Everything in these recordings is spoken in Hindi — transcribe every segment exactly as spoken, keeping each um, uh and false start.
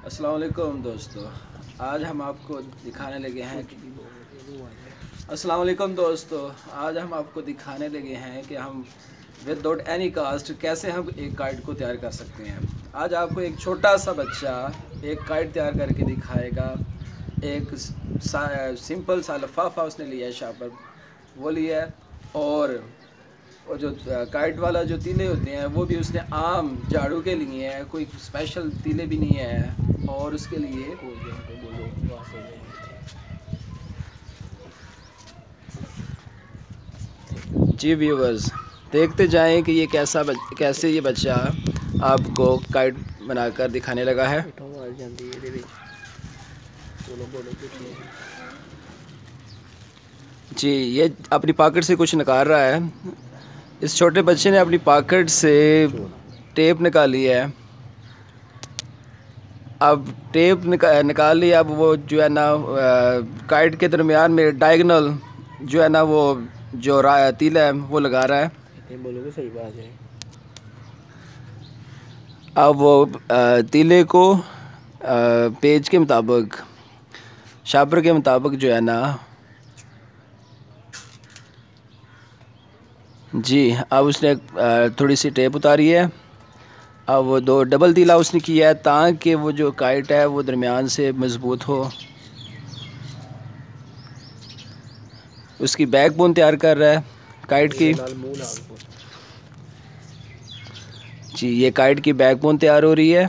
अस्सलाम वालेकुम दोस्तों, आज हम आपको दिखाने लगे हैं कि अस्सलाम वालेकुम दोस्तों आज हम आपको दिखाने लगे हैं कि हम विदाउट एनी कास्ट कैसे हम एक काइट को तैयार कर सकते हैं। आज आपको एक छोटा सा बच्चा एक काइट तैयार करके दिखाएगा। एक सा, सिंपल सा लिफाफा उसने लिया है, शापर वो लिया है, और और जो काइट वाला जो तीले होते हैं वो भी उसने आम झाड़ू के लिए हैं, कोई स्पेशल तीले भी नहीं है। और उसके लिए जी व्यूवर्स, देखते जाएं कि ये कैसा बच, कैसे ये बच्चा आपको काइट बनाकर दिखाने लगा है। जी, ये अपनी पॉकेट से कुछ निकाल रहा है। इस छोटे बच्चे ने अपनी पॉकेट से टेप निकाली है। अब टेप निका, निकाल ली। अब वो जो है ना काइट के दरमियान में डायगोनल जो है ना वो जो तीला है वो लगा रहा है। बोलोगे सही बात है। अब वो तीले को पेज के मुताबिक, शापर के मुताबिक जो है ना, जी अब उसने थोड़ी सी टेप उतारी है। अब वो दो डबल तीला उसने किया है ताकि वो जो काइट है वो दरमियान से मज़बूत हो। उसकी बैकबोन तैयार कर रहा है काइट की। जी, ये काइट की बैकबोन तैयार हो रही है।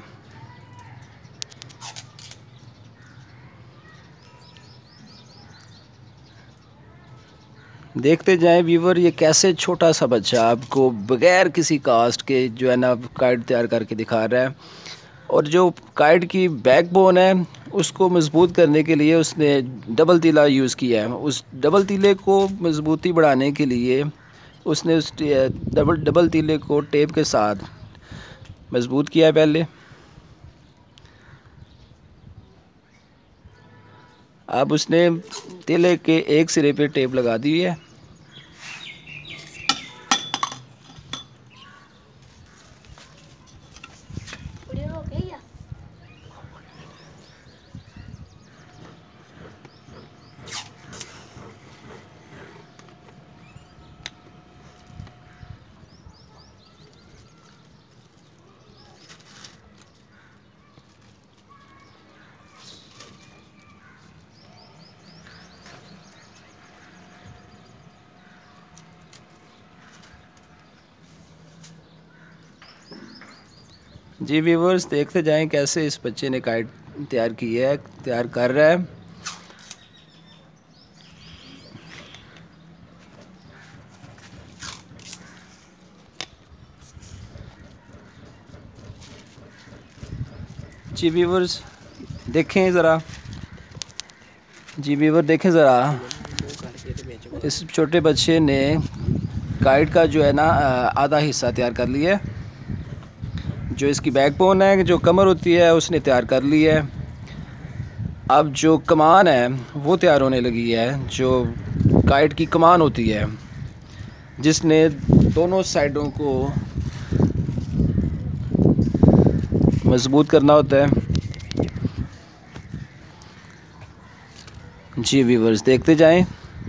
देखते जाएं व्यूवर, ये कैसे छोटा सा बच्चा आपको बगैर किसी कास्ट के जो है ना काइट तैयार करके दिखा रहा है। और जो काइट की बैकबोन है उसको मज़बूत करने के लिए उसने डबल तीला यूज़ किया है। उस डबल तीले को मज़बूती बढ़ाने के लिए उसने उस डबल डबल तीले को टेप के साथ मज़बूत किया है पहले। अब उसने तीले के एक सिरे पे टेप लगा दी है। जी व्यूवर्स, देखते जाएं कैसे इस बच्चे ने काइट तैयार की है, तैयार कर रहा है। जी व्यूवर्स देखें ज़रा, जी व्यूवर देखें ज़रा, इस छोटे बच्चे ने काइट का जो है ना आधा हिस्सा तैयार कर लिया है। जो इसकी बैकबोन है, जो कमर होती है, उसने तैयार कर ली है। अब जो कमान है वो तैयार होने लगी है, जो काइट की कमान होती है जिसने दोनों साइडों को मज़बूत करना होता है। जी व्यूवर्स देखते जाएं।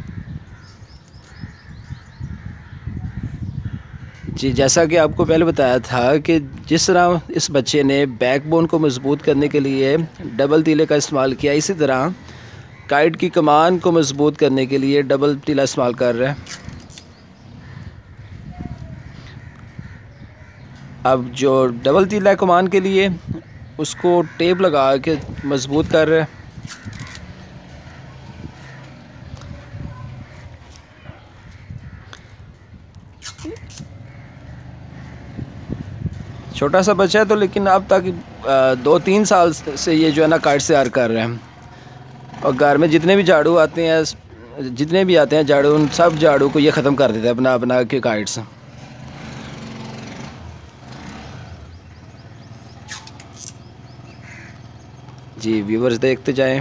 जी, जैसा कि आपको पहले बताया था कि जिस तरह इस बच्चे ने बैकबोन को मज़बूत करने के लिए डबल तीले का इस्तेमाल किया, इसी तरह काइट की कमान को मज़बूत करने के लिए डबल तीला इस्तेमाल कर रहे हैं। अब जो डबल तीला कमान के लिए उसको टेप लगा के मज़बूत कर रहे हैं। छोटा सा बच्चा है तो, लेकिन अब तक दो तीन साल से ये जो है ना काइट तैयार कर रहे हैं। और घर में जितने भी झाड़ू आते हैं, जितने भी आते हैं झाड़ू, उन सब झाड़ू को ये ख़त्म कर देते हैं अपना अपना के काइट्स। जी व्यूवर्स देखते जाएं।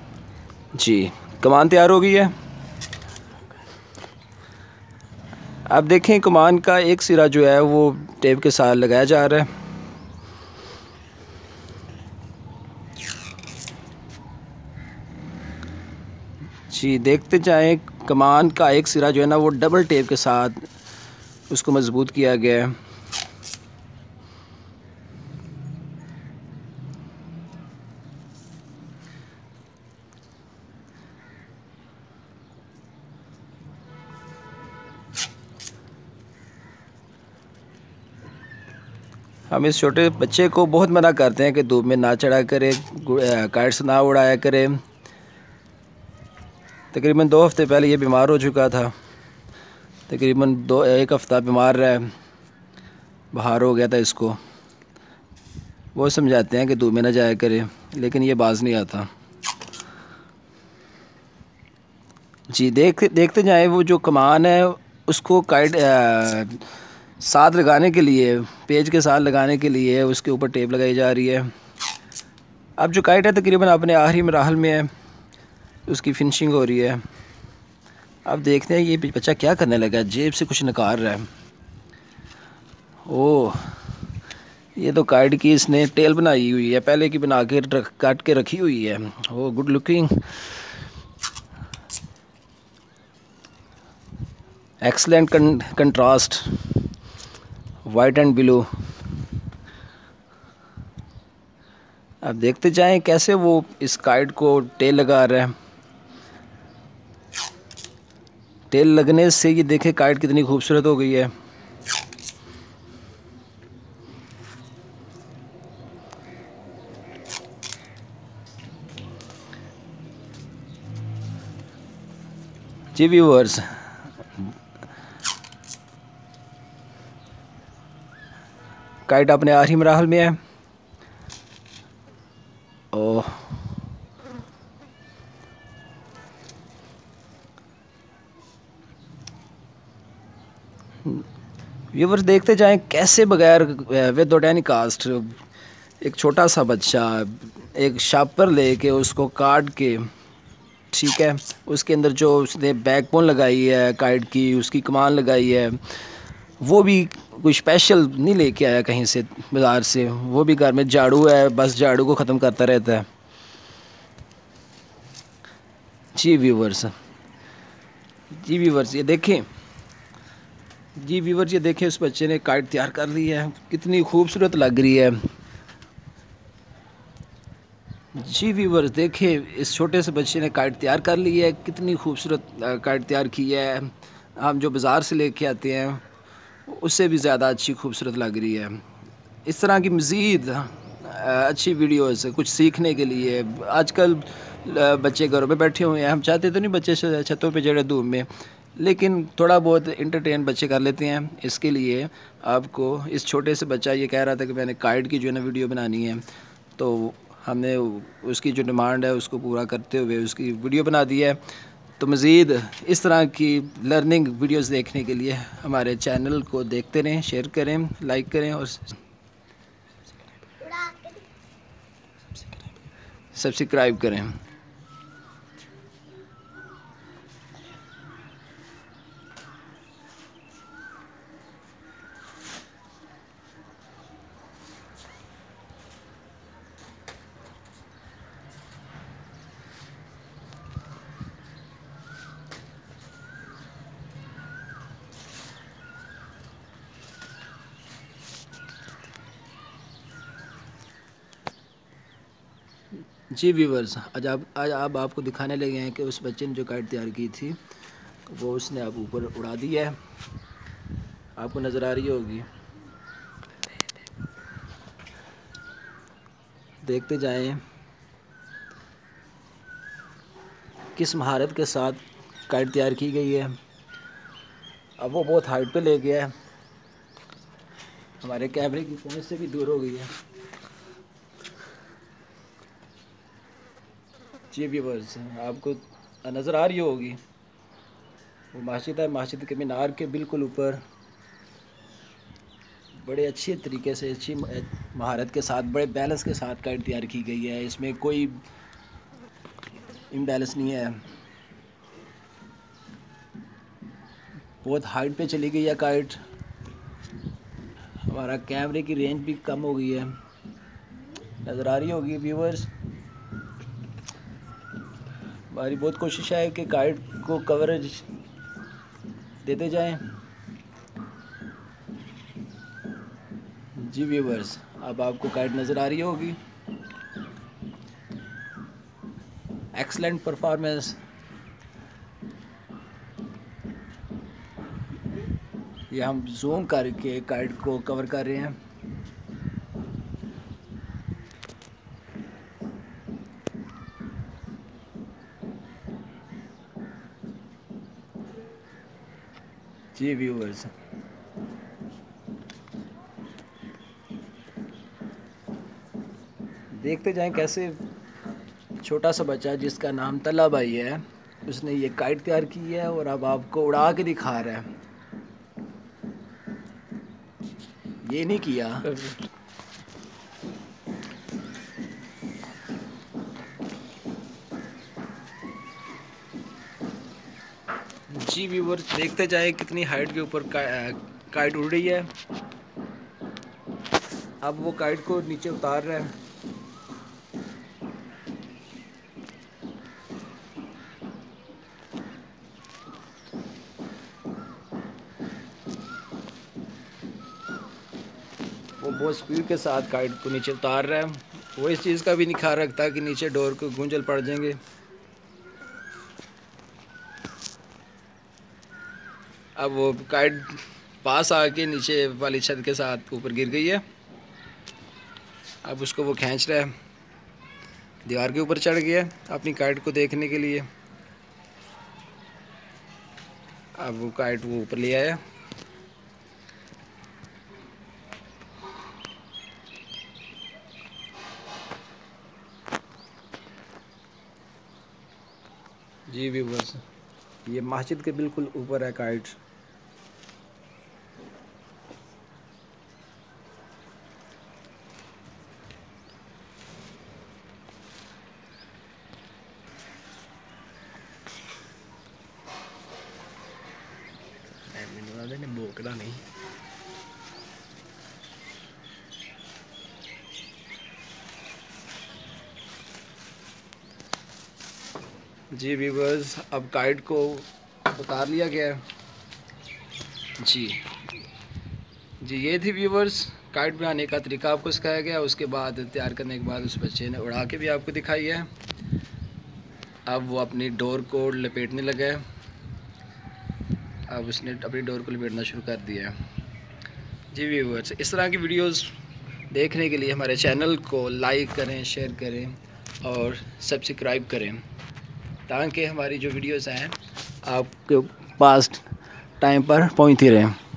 जी, कमान तैयार हो गई है। आप देखें कमान का एक सिरा जो है वो टेप के साथ लगाया जा रहा है। जी देखते जाएं, कमान का एक सिरा जो है ना वो डबल टेप के साथ उसको मजबूत किया गया है। हम इस छोटे बच्चे को बहुत मना करते हैं कि धूप में ना चढ़ा करे, काइट्स ना उड़ाया करे। तकरीबन दो हफ्ते पहले ये बीमार हो चुका था, तकरीबन दो एक हफ़्ता बीमार रहा, बुखार हो गया था इसको। वो समझाते हैं कि धूप में ना जाया करे, लेकिन ये बाज नहीं आता। जी देख देखते जाएं, वो जो कमान है उसको काइट साथ लगाने के लिए, पेज के साथ लगाने के लिए उसके ऊपर टेप लगाई जा रही है। अब जो काइट है तकरीबन अपने आखिरी मराहल में है, उसकी फिनिशिंग हो रही है। अब देखते हैं ये बच्चा क्या करने लगा, जेब से कुछ निकाल रहा है। ओह, ये तो काइट की इसने टेल बनाई हुई है, पहले की बना के रख काट के रखी हुई है। Oh good looking, excellent contrast, white and blue. अब देखते जाएं कैसे वो इस काइट को टेल लगा रहा है। टेल लगने से ये देखे काइट कितनी खूबसूरत हो गई है। जी व्यूअर्स, काइट अपने आखिरी मराहल में है। ओह, व्यूअर्स देखते जाएं कैसे बगैर विदाउट एनी कास्ट एक छोटा सा बच्चा एक शार्पर लेके उसको काट के, ठीक है, उसके अंदर जो उसने बैकबोन लगाई है काइट की, उसकी कमान लगाई है, वो भी कोई स्पेशल नहीं लेके आया कहीं से बाज़ार से। वो भी घर में झाड़ू है, बस झाड़ू को ख़त्म करता रहता है। जी व्यूवर्स, जी व्यूवर्स ये देखें, जी व्यूवर्स ये देखें, उस बच्चे ने काइट तैयार कर ली है, कितनी खूबसूरत लग रही है। जी व्यूवर्स देखें, इस छोटे से बच्चे ने काइट तैयार कर ली है, कितनी खूबसूरत काइट तैयार की है। हम जो बाज़ार से लेके आते हैं उससे भी ज़्यादा अच्छी खूबसूरत लग रही है। इस तरह की मज़ीद अच्छी वीडियोस कुछ सीखने के लिए, आजकल बच्चे घरों पे बैठे हुए हैं, हम चाहते तो नहीं बच्चे छतों पे चढ़े धूप में, लेकिन थोड़ा बहुत इंटरटेन बच्चे कर लेते हैं। इसके लिए आपको, इस छोटे से बच्चा ये कह रहा था कि मैंने काइट की जो है ना वीडियो बनानी है, तो हमने उसकी जो डिमांड है उसको पूरा करते हुए उसकी वीडियो बना दी है। तो मज़ीद इस तरह की लर्निंग वीडियोस देखने के लिए हमारे चैनल को देखते रहें, शेयर करें, लाइक करें और सब्सक्राइब करें। जी व्यूवर्स, आज आप आज आप आपको दिखाने लगे हैं कि उस बच्चे ने जो काइट तैयार की थी वो उसने अब ऊपर उड़ा दी है, आपको नज़र आ रही होगी। देखते जाएं किस महारत के साथ काइट तैयार की गई है। अब वो बहुत हाइट पे ले गया है, हमारे कैमरे की पहुंच से भी दूर हो गई है। जी व्यूवर्स, आपको नज़र आ रही होगी वो मस्जिद है, मस्जिद के मीनार के बिल्कुल ऊपर बड़े अच्छे तरीके से, अच्छी महारत के साथ, बड़े बैलेंस के साथ काइट तैयार की गई है। इसमें कोई इम्बैलेंस नहीं है। बहुत हाइट पे चली गई है काइट। हमारा कैमरे की रेंज भी कम हो गई है, नज़र आ रही होगी व्यूवर्स। हमारी बहुत कोशिश है कि काइट को कवरेज देते जाएं। जी व्यूवर्स, अब आपको काइट नज़र आ रही होगी। Excellent performance. ये हम जूम करके काइट को कवर कर रहे हैं। जी व्यूवर्स, देखते जाएं कैसे छोटा सा बच्चा जिसका नाम तला भाई है, उसने ये काइट तैयार की है और अब आपको उड़ा के दिखा रहा है। ये नहीं किया। जी व्यूवर्स, देखते जाएं कितनी हाइट के ऊपर का, काइट उड़ रही है। अब वो काइट को नीचे उतार रहा है। वो बहुत स्पीड के साथ काइट को नीचे उतार रहा है। वो इस चीज़ का भी नहीं ख्याल रखता कि नीचे डोर को गूंजल पड़ जाएंगे। अब वो काइट पास आके नीचे वाली छत के साथ ऊपर गिर गई है। अब उसको वो खींच रहा है, दीवार के ऊपर चढ़ गया अपनी काइट को देखने के लिए। अब वो काइट वो ऊपर ले आया। जी व्यूवर्स, ये मस्जिद के बिल्कुल ऊपर है काइट। मैंने बोकड़ा नहीं। जी व्यूवर्स, अब काइट को उतार लिया गया है। जी जी ये थी व्यूवर्स काइट बनाने का तरीका आपको सिखाया गया। उसके बाद तैयार करने के बाद उस बच्चे ने उड़ा के भी आपको दिखाई है। अब वो अपनी डोर को लपेटने लगा है। अब उसने अपनी डोर को लपेटना शुरू कर दिया है। जी व्यूवर्स, इस तरह की वीडियोस देखने के लिए हमारे चैनल को लाइक करें, शेयर करें और सब्सक्राइब करें, ताकि हमारी जो वीडियोस हैं आपके पास टाइम पर पहुंचती रहें।